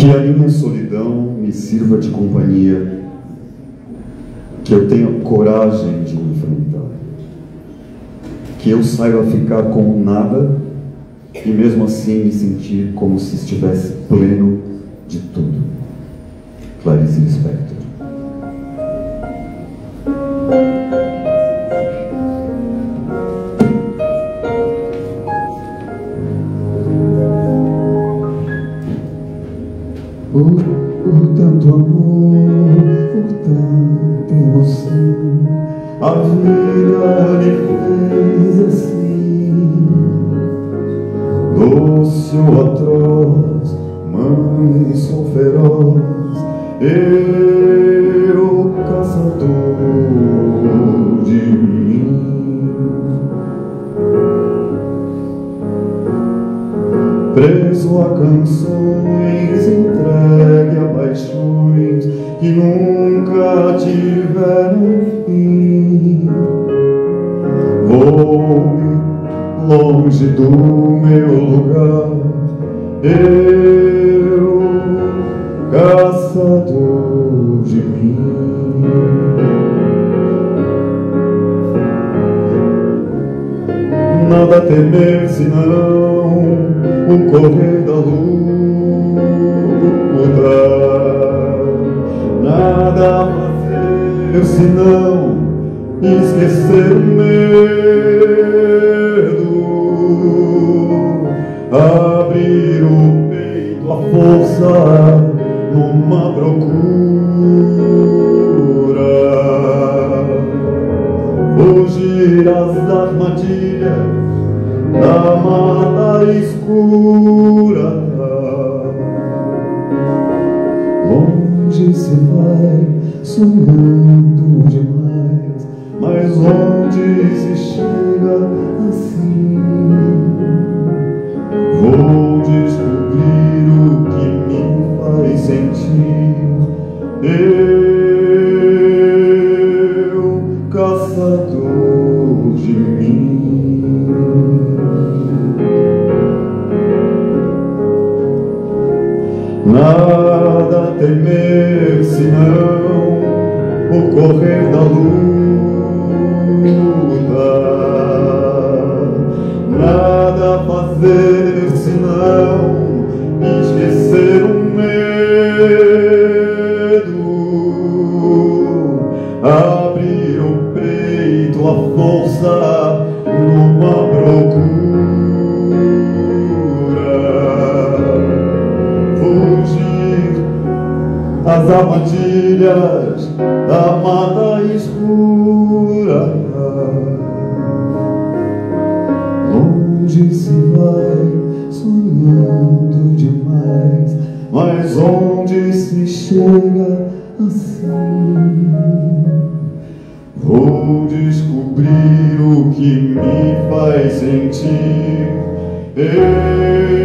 Que a minha solidão me sirva de companhia, que eu tenha coragem de me enfrentar, que eu saiba ficar como nada e mesmo assim me sentir como se estivesse pleno de tudo. Clarice Lispector. Por tanto amor, por tanta emoção, a vida me fez assim. Doce ou atroz, manso ou feroz, eu caçador de mim. Preso a canções, entregue a paixões que nunca tiveram fim. Vou-me longe do meu lugar, eu, caçador de mim. Nada a temer senão o correr da luta, nada a fazer senão esquecer o medo, abrir o peito à força numa procura, fugir às armadilhas da mata escura. Longe se vai, sonhando demais, mas onde se chega assim? Vou descobrir o que me faz sentir, eu, caçador de mim. Nada a temer senão o correr da luta, nada a fazer senão esquecer o medo, abrir o peito à força numa procura, as armadilhas da mata escura. Longe se vai, sonhando demais, mas onde se chega assim? Vou descobrir o que me faz sentir,